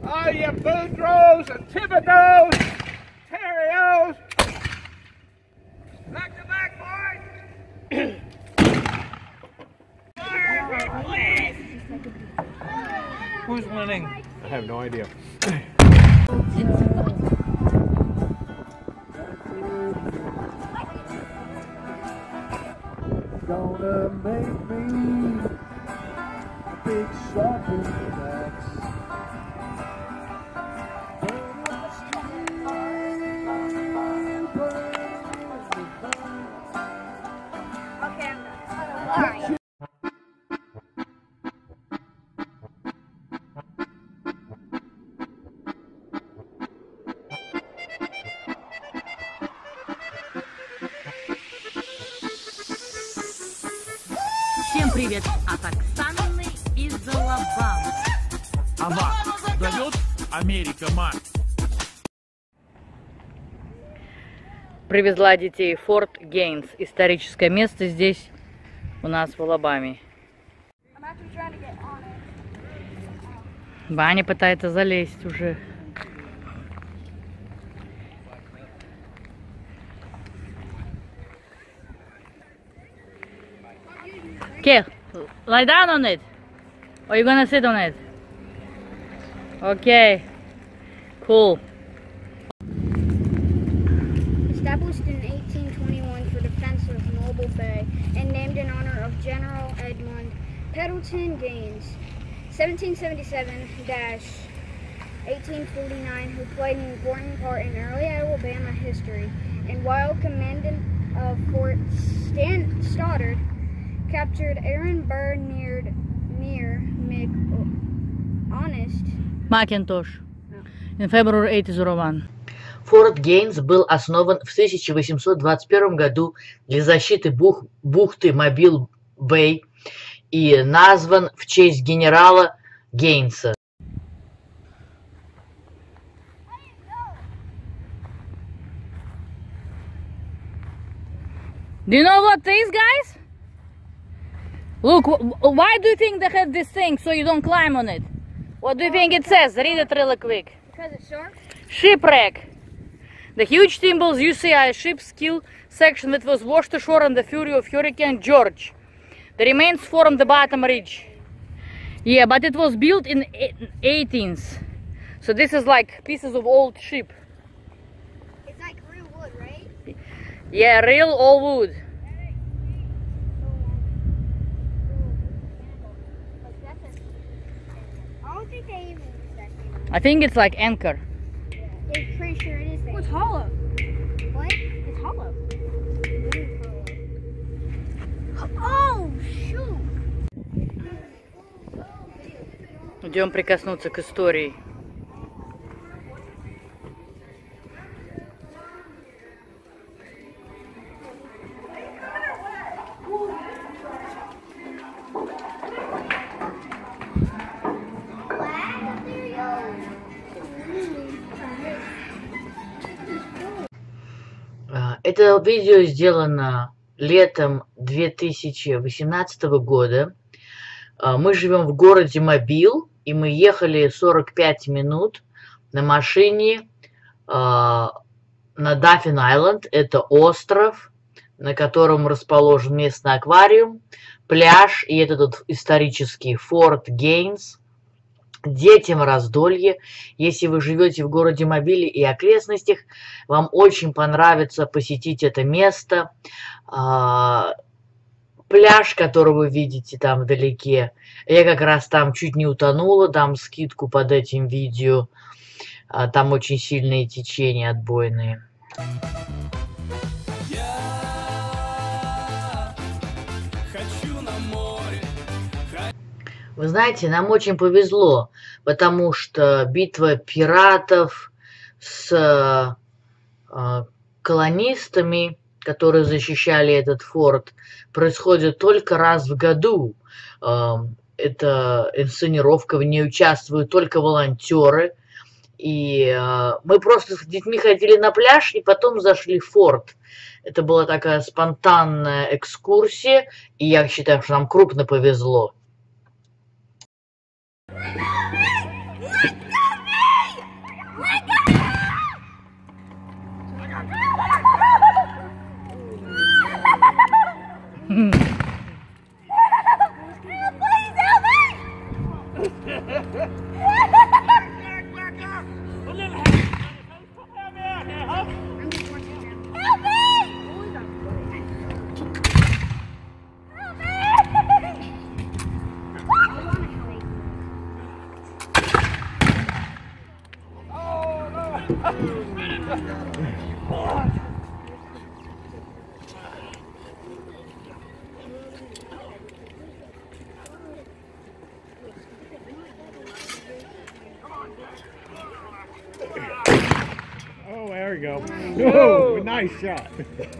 All your Boudreaux and Thibodeaux, Terriers. Back to back, boys. Who's winning? I have no idea. Gonna make me big shopping bags. Okay, all right. Всем привет от Оксаны из Алабамы. А вас зовет Америка, мать. Привезла детей в Форт Гейнс. Историческое место здесь у нас в Алабаме. Ваня пытается залезть уже. Okay, lie down on it. Or you gonna sit on it? Okay, cool. Established in 1821 for defense of Mobile Bay and named in honor of General Edmund Pendleton Gaines, 1777-1849, who played an important part in early Alabama history. And while commandant of Fort Stoddard, captured Aaron Burr near McHonest. Макинтош. In February 1801. Форт Гейнс был основан в 1821 году для защиты бухты Мобил-Бэй и назван в честь генерала Гейнса. Do you know what this, guys? Look, why do you think they have this thing so you don't climb on it? What do you think it says? Read it really quick. Because it's sharp? Shipwreck. The huge timbers you see are a ship's keel section that was washed ashore in the fury of Hurricane George. The remains form the bottom ridge. Yeah, but it was built in 18th. So this is like pieces of old ship. It's like real wood, right? Yeah, real old wood. I don't think they even use that thing. I think it's like anchor. They're pretty sure it is. It's hollow. What? It's hollow. Oh, shoot! Идем прикоснуться к истории. Это видео сделано летом 2018 года. Мы живем в городе Мобил, и мы ехали 45 минут на машине на Даффин-Айленд. Это остров, на котором расположен местный аквариум, пляж и этот исторический Форт Гейнс. Детям раздолье. Если вы живете в городе Мобиле и окрестностях, вам очень понравится посетить это место. Пляж, который вы видите там вдалеке, я как раз там чуть не утонула, дам скидку под этим видео. Там очень сильные течения отбойные. Вы знаете, нам очень повезло, потому что битва пиратов с колонистами, которые защищали этот форт, происходит только раз в году. Это инсценировка, в ней участвуют только волонтеры. И мы просто с детьми ходили на пляж и потом зашли в форт. Это была такая спонтанная экскурсия, и я считаю, что нам крупно повезло. Look at me! I'm just watching him. Help me! Help me! I want to help. Oh, there we go. Oh, nice shot.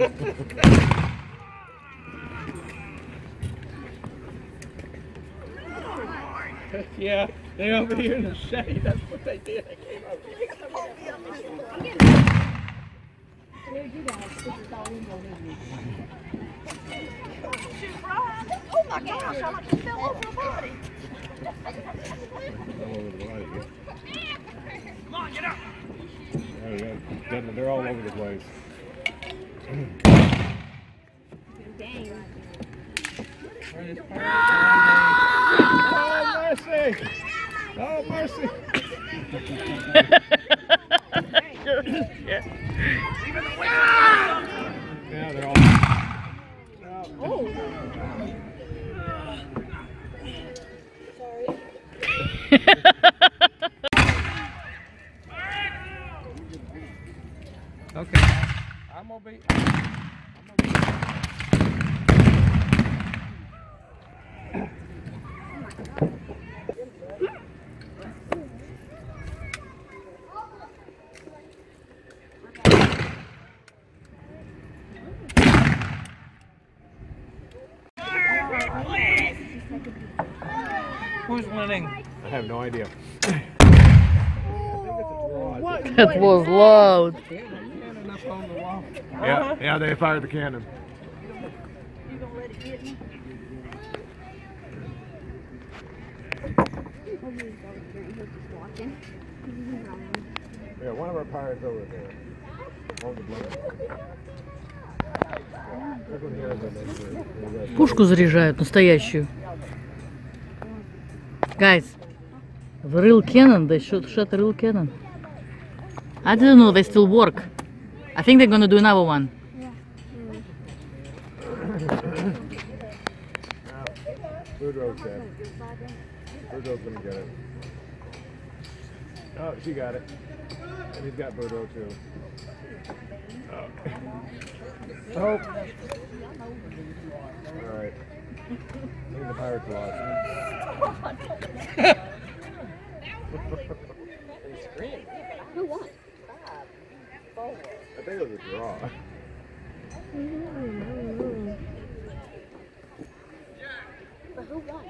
Yeah, they over here in the shade. That's what they did. They came over here. Oh my gosh, I like to fell over a body. Come on, get up. There we go. They're all over the place. Dang. Oh, mercy! Oh, mercy! Yeah, they're all. Oh. Okay. I'm gonna be. Who's winning? I have no idea. That was loud. Yeah, they fired the cannon. Yeah, one of our pirates over there. On the blade. Пушку заряжают, настоящую. Guys, the real cannon, they should shot a real cannon. I didn't know they still work. I think they're gonna do another one. Boudreaux's dead. Boudreaux's gonna get it. Oh, she got it. And he's got Boudreaux too. Oh. Alright. I think the pirates lost. Who won? I think it was a draw. But who won?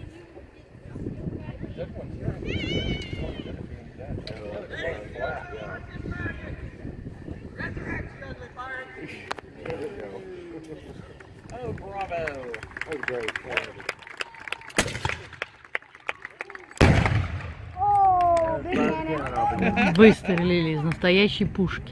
Oh, bravo. That was great. Oh, big cannon. Выстрелили из настоящей пушки.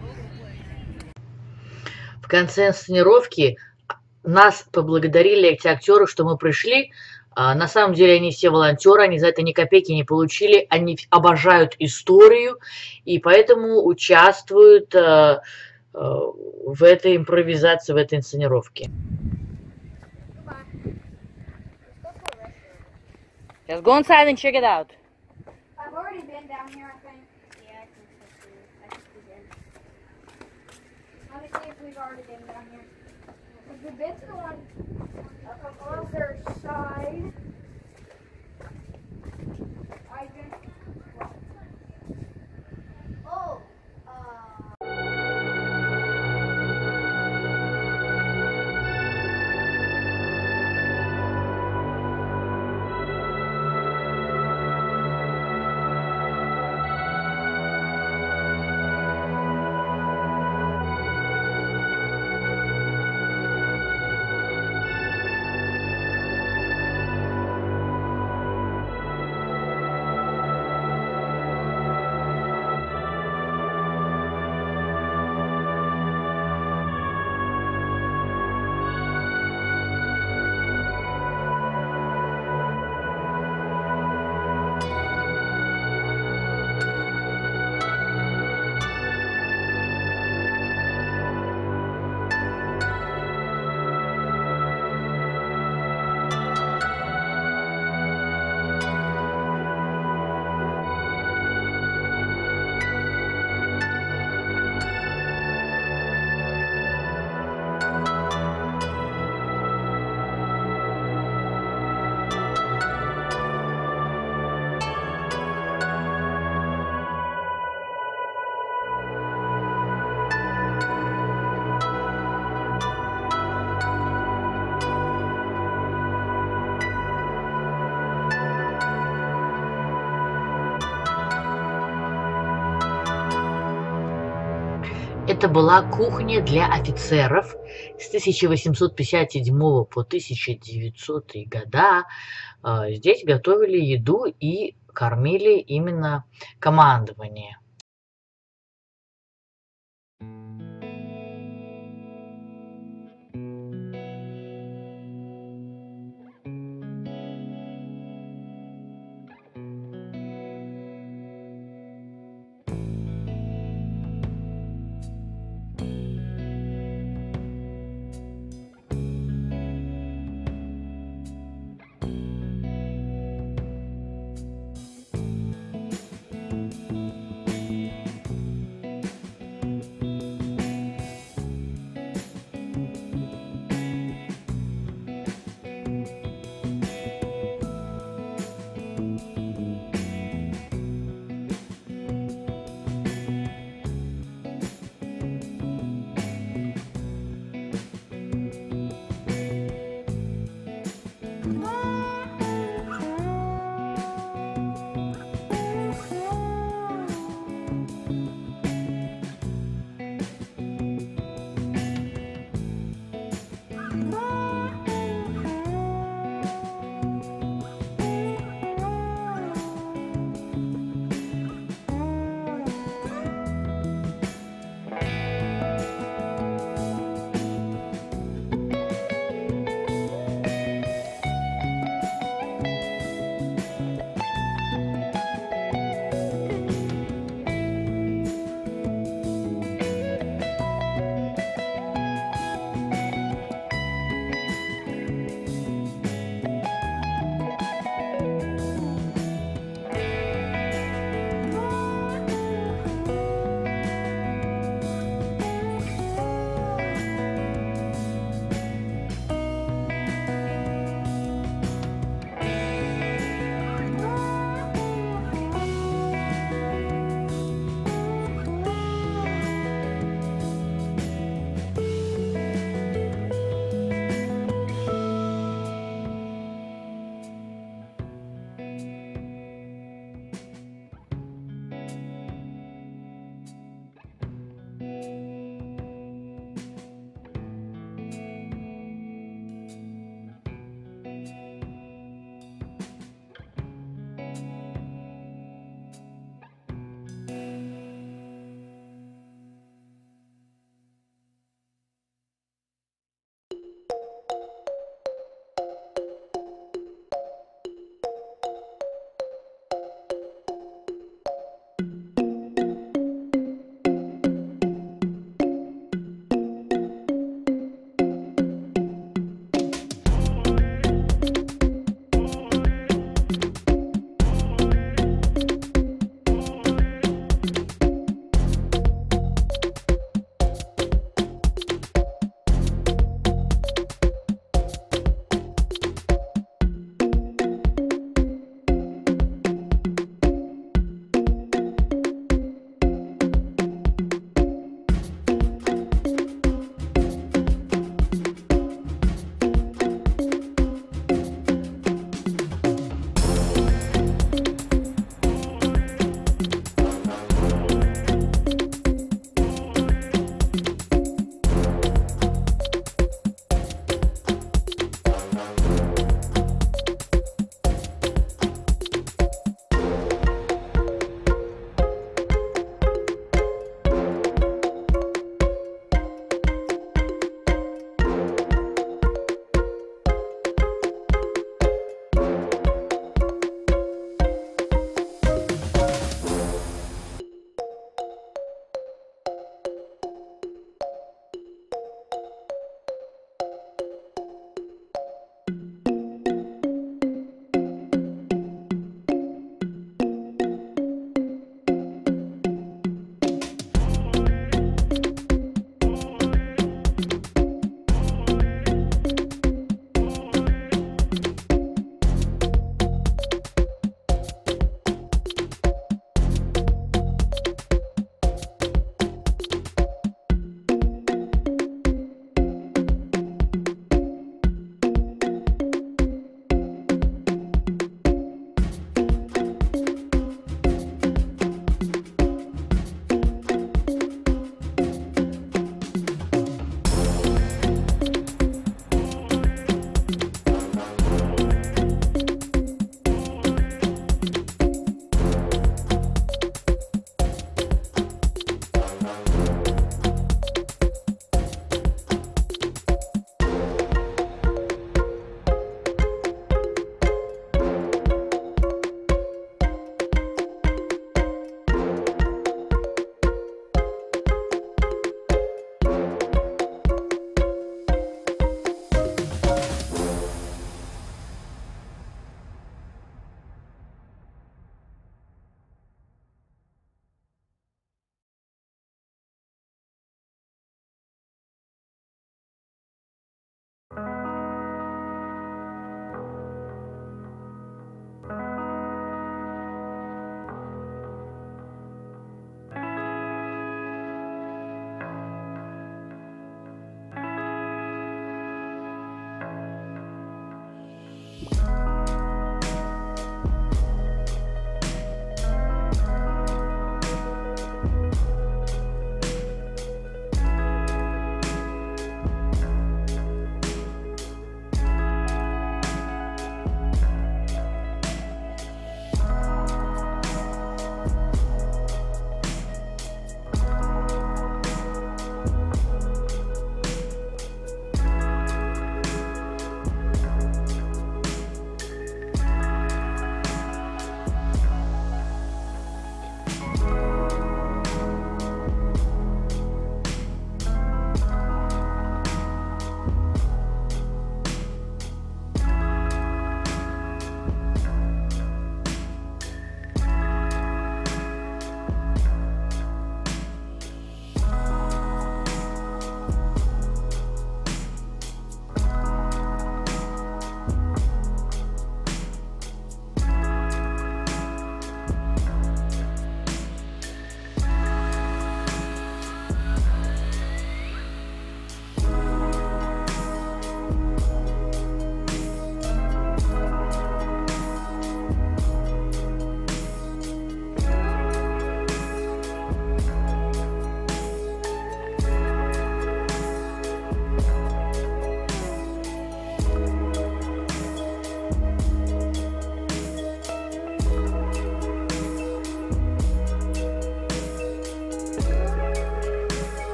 В конце инсценировки нас поблагодарили эти актеры, что мы пришли. На самом деле они все волонтеры, они за это ни копейки не получили, они обожают историю и поэтому участвуют в этой импровизации, в этой инсценировке. Just go inside and check it out. I've already been down here, I think. Yeah, I think so too. I think we did. Let me see if we've already been down here. If we've been to the one up on the other side. I've been. Oh. Это была кухня для офицеров с 1857 по 1900 года. Здесь готовили еду и кормили именно командование.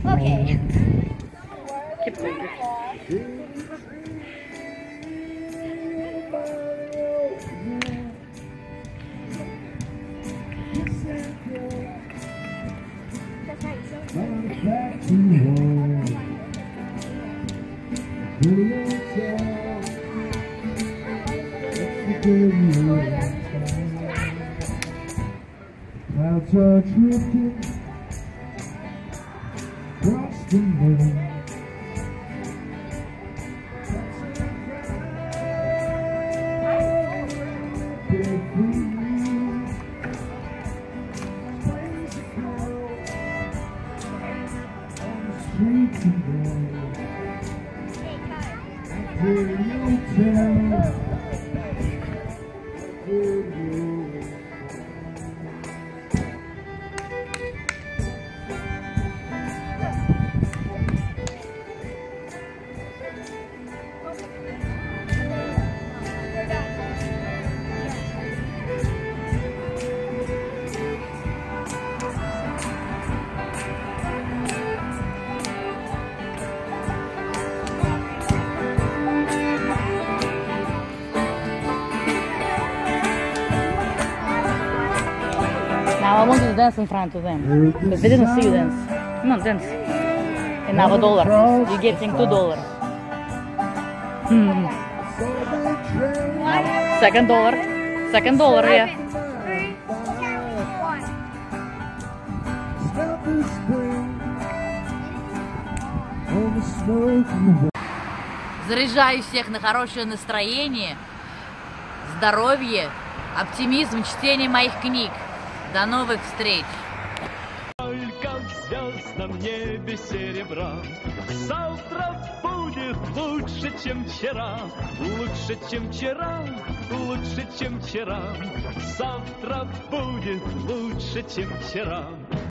Okay. Keep talking. That's right. So Clouds are drifting across the moon. Now I want you to dance in front of them. Because they didn't see you dance. Come on, dance. And now $1. You're getting $2. Second dollar. Second dollar, yeah. 3, 2, 1. Заряжаю всех на хорошее настроение, здоровье, оптимизм, чтение моих книг. До новых встреч! Только в звездном небе серебра. Завтра будет лучше, чем вчера. Лучше, чем вчера, лучше, чем вчера. Завтра будет лучше, чем вчера.